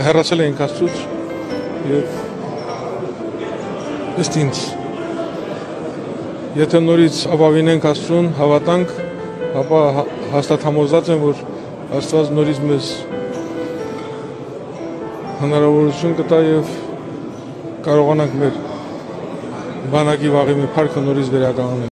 հեռացել էինք Աստծուց եւ ըստ ինձ եթե նորից ապավինենք Աստծուն, հավատանք, ապա հաստատ համոզված եմ, որ Աստված նորից մեզ հնարավորություն կտա եւ կարողանանք մեր բանակի վաղեմի փառքը նորից վերականգնել։